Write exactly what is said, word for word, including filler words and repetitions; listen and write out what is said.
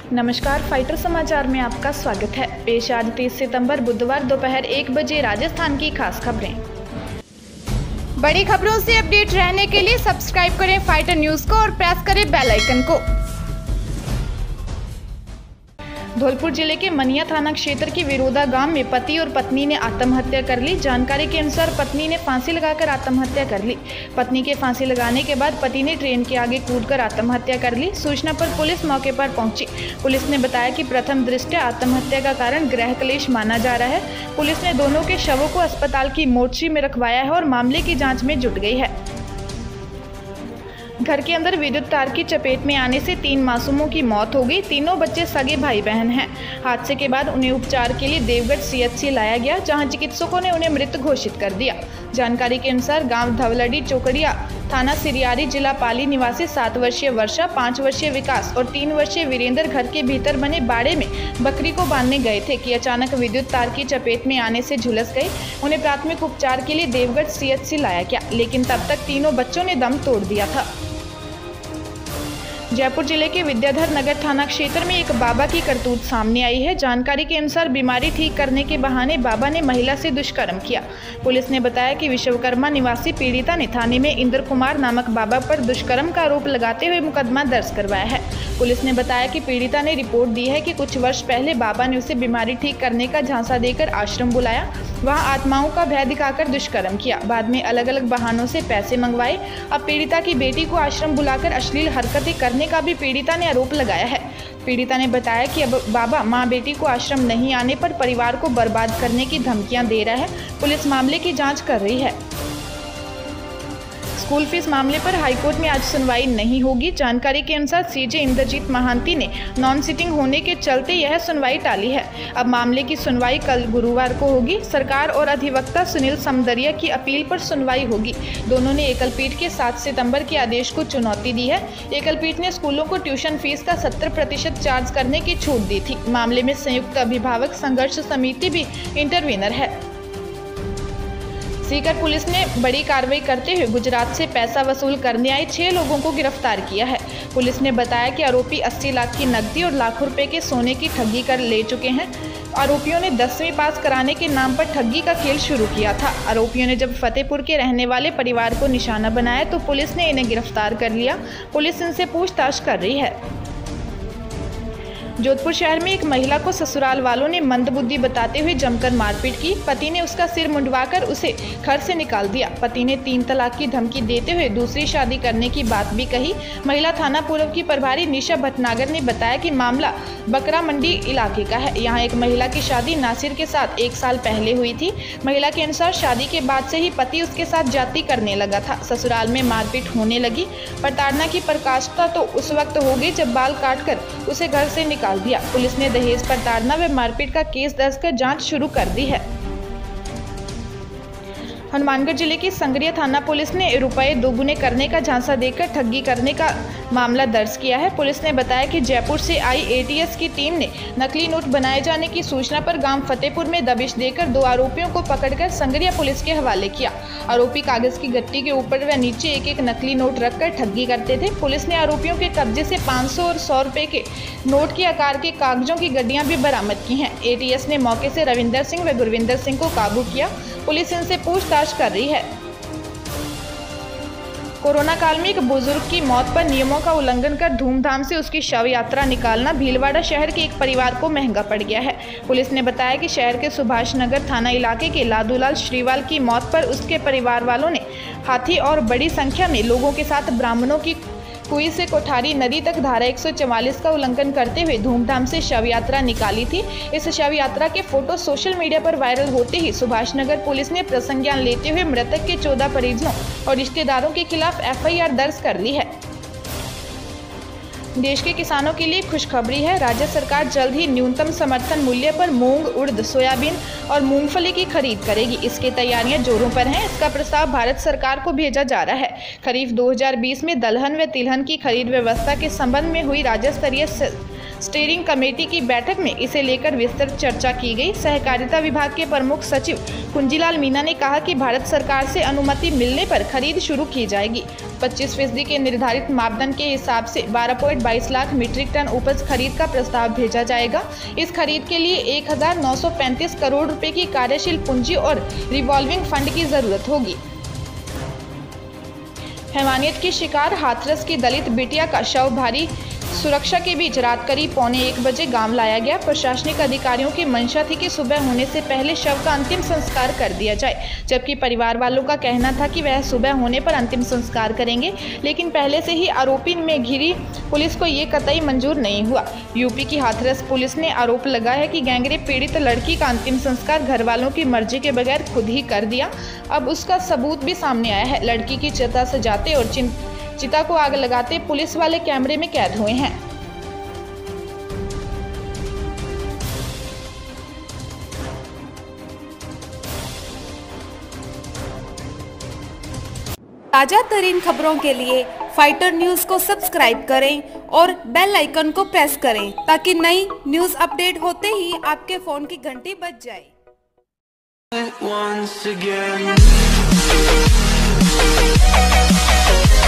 नमस्कार, फाइटर समाचार में आपका स्वागत है। पेश आज तीस सितंबर बुधवार दोपहर एक बजे राजस्थान की खास खबरें। बड़ी खबरों से अपडेट रहने के लिए सब्सक्राइब करें फाइटर न्यूज को और प्रेस करें बेल आइकन को। धौलपुर जिले के मनिया थाना क्षेत्र के विरोधा गांव में पति और पत्नी ने आत्महत्या कर ली। जानकारी के अनुसार पत्नी ने फांसी लगाकर आत्महत्या कर ली। पत्नी के फांसी लगाने के बाद पति ने ट्रेन के आगे कूदकर आत्महत्या कर ली। सूचना पर पुलिस मौके पर पहुंची। पुलिस ने बताया कि प्रथम दृष्टया आत्महत्या का कारण गृह क्लेश माना जा रहा है। पुलिस ने दोनों के शवों को अस्पताल की मोर्चरी में रखवाया है और मामले की जाँच में जुट गई है। घर के अंदर विद्युत तार की चपेट में आने से तीन मासूमों की मौत हो गई। तीनों बच्चे सगे भाई बहन हैं। हादसे के बाद उन्हें उपचार के लिए देवगढ़ सीएचसी लाया गया, जहां चिकित्सकों ने उन्हें मृत घोषित कर दिया। जानकारी के अनुसार गांव धवलडी चौकड़िया थाना सिरियारी जिला पाली निवासी सात वर्षीय वर्षा, पाँच वर्षीय विकास और तीन वर्षीय वीरेंद्र घर के भीतर बने बाड़े में बकरी को बांधने गए थे कि अचानक विद्युत तार की चपेट में आने से झुलस गए। उन्हें प्राथमिक उपचार के लिए देवगढ़ सीएचसी लाया गया, लेकिन तब तक तीनों बच्चों ने दम तोड़ दिया था। जयपुर जिले के विद्याधर नगर थाना क्षेत्र में एक बाबा की करतूत सामने आई है। जानकारी के अनुसार बीमारी ठीक करने के बहाने बाबा ने महिला से दुष्कर्म किया। पुलिस ने बताया कि विश्वकर्मा निवासी पीड़िता ने थाने में इंद्र कुमार नामक बाबा पर दुष्कर्म का आरोप लगाते हुए मुकदमा दर्ज करवाया है। पुलिस ने बताया कि पीड़िता ने रिपोर्ट दी है कि कुछ वर्ष पहले बाबा ने उसे बीमारी ठीक करने का झांसा देकर आश्रम बुलाया, वहां आत्माओं का भय दिखाकर दुष्कर्म किया। बाद में अलग अलग बहानों से पैसे मंगवाए। अब पीड़िता की बेटी को आश्रम बुलाकर अश्लील हरकतें करने का भी पीड़िता ने आरोप लगाया है। पीड़िता ने बताया कि अब बाबा मां बेटी को आश्रम नहीं आने पर परिवार को बर्बाद करने की धमकियां दे रहा है। पुलिस मामले की जांच कर रही है। स्कूल फीस मामले पर हाईकोर्ट में आज सुनवाई नहीं होगी। जानकारी के अनुसार सीजे इंद्रजीत महांती ने नॉन सिटिंग होने के चलते यह सुनवाई टाली है। अब मामले की सुनवाई कल गुरुवार को होगी। सरकार और अधिवक्ता सुनील समदरिया की अपील पर सुनवाई होगी। दोनों ने एकल पीठ के सात सितंबर के आदेश को चुनौती दी है। एकल पीठ ने स्कूलों को ट्यूशन फीस का सत्तर प्रतिशत चार्ज करने की छूट दी थी। मामले में संयुक्त अभिभावक संघर्ष समिति भी इंटरवीनर है। सीकर पुलिस ने बड़ी कार्रवाई करते हुए गुजरात से पैसा वसूल करने आए छह लोगों को गिरफ्तार किया है। पुलिस ने बताया कि आरोपी अस्सी लाख की नकदी और लाखों रुपए के सोने की ठगी कर ले चुके हैं। आरोपियों ने दसवीं पास कराने के नाम पर ठगी का खेल शुरू किया था। आरोपियों ने जब फतेहपुर के रहने वाले परिवार को निशाना बनाया तो पुलिस ने इन्हें गिरफ्तार कर लिया। पुलिस इनसे पूछताछ कर रही है। जोधपुर शहर में एक महिला को ससुराल वालों ने मंदबुद्धि बताते हुए जमकर मारपीट की। पति ने उसका सिर मुंडवाकर उसे घर से निकाल दिया। पति ने तीन तलाक की धमकी देते हुए दूसरी शादी करने की बात भी कही। महिला थाना पूर्व की प्रभारी निशा भटनागर ने बताया कि मामला बकरा मंडी इलाके का है। यहाँ एक महिला की शादी नासिर के साथ एक साल पहले हुई थी। महिला के अनुसार शादी के बाद से ही पति उसके साथ जाति करने लगा था। ससुराल में मारपीट होने लगी। प्रताड़ना की प्रकाशता तो उस वक्त हो गई जब बाल काटकर उसे घर से निकाल दिया। पुलिस ने दहेज प्रताड़ना व मारपीट का केस दर्ज कर जांच शुरू कर दी है। हनुमानगढ़ जिले की संगरिया थाना पुलिस ने रुपए दोगुने करने का झांसा देकर ठगी करने का मामला दर्ज किया है। पुलिस ने बताया कि जयपुर से आई एटीएस की टीम ने नकली नोट बनाए जाने की सूचना पर गांव फतेहपुर में दबिश देकर दो आरोपियों को पकड़कर संगरिया पुलिस के हवाले किया। आरोपी कागज की गट्टी के ऊपर व नीचे एक एक नकली नोट रखकर ठगी करते थे। पुलिस ने आरोपियों के कब्जे से पाँच सौ और सौ रुपए के नोट के आकार के कागजों की गड्डियां भी बरामद की हैं। एटीएस ने मौके से रविंदर सिंह व गुरविंदर सिंह को काबू किया। पुलिस इनसे पूछताछ कर रही है। कोरोना काल में एक बुजुर्ग की मौत पर नियमों का उल्लंघन कर धूमधाम से उसकी शव यात्रा निकालना भीलवाड़ा शहर के एक परिवार को महंगा पड़ गया है। पुलिस ने बताया कि शहर के सुभाष नगर थाना इलाके के लादूलाल श्रीवाल की मौत पर उसके परिवार वालों ने हाथी और बड़ी संख्या में लोगों के साथ ब्राह्मणों की कुई से कोठारी नदी तक धारा एक सौ चवालीस का उल्लंघन करते हुए धूमधाम से शव यात्रा निकाली थी। इस शव यात्रा के फोटो सोशल मीडिया पर वायरल होते ही सुभाषनगर पुलिस ने प्रसंज्ञान लेते हुए मृतक के चौदह परिजनों और रिश्तेदारों के खिलाफ एफआईआर दर्ज कर ली है। देश के किसानों के लिए खुशखबरी है। राज्य सरकार जल्द ही न्यूनतम समर्थन मूल्य पर मूंग, उड़द, सोयाबीन और मूंगफली की खरीद करेगी। इसकी तैयारियां जोरों पर हैं। इसका प्रस्ताव भारत सरकार को भेजा जा रहा है। खरीफ दो हज़ार बीस में दलहन व तिलहन की खरीद व्यवस्था के संबंध में हुई राज्य स्तरीय स्टीयरिंग कमेटी की बैठक में इसे लेकर विस्तृत चर्चा की गई। सहकारिता विभाग के प्रमुख सचिव कुंजीलाल मीणा ने कहा कि भारत सरकार से अनुमति मिलने पर खरीद शुरू की जाएगी। पच्चीस फीसदी के निर्धारित मापदंड के हिसाब से बारह पॉइंट बाईस लाख मीट्रिक टन उपज खरीद का प्रस्ताव भेजा जाएगा। इस खरीद के लिए एक हजार नौ सौ पैंतीस करोड़ रुपए की कार्यशील पूंजी और रिवॉल्विंग फंड की जरूरत होगी। हैवानियत की शिकार हाथरस की दलित बिटिया का शव भारी सुरक्षा के बीच रात करीब पौने एक बजे गांव लाया गया। प्रशासनिक अधिकारियों की मंशा थी कि सुबह होने से पहले शव का अंतिम संस्कार कर दिया जाए, जबकि परिवार वालों का कहना था कि वह सुबह होने पर अंतिम संस्कार करेंगे, लेकिन पहले से ही आरोपी में घिरी पुलिस को ये कतई मंजूर नहीं हुआ। यूपी की हाथरस पुलिस ने आरोप लगाया है कि गैंगरेप पीड़ित लड़की का अंतिम संस्कार घर वालों की मर्जी के बगैर खुद ही कर दिया। अब उसका सबूत भी सामने आया है। लड़की की चिता सजाते और चिं चिता को आग लगाते पुलिस वाले कैमरे में कैद हुए हैं। ताजा तरीन खबरों के लिए फाइटर न्यूज को सब्सक्राइब करें और बेल आइकन को प्रेस करें ताकि नई न्यूज अपडेट होते ही आपके फोन की घंटी बज जाए। Once again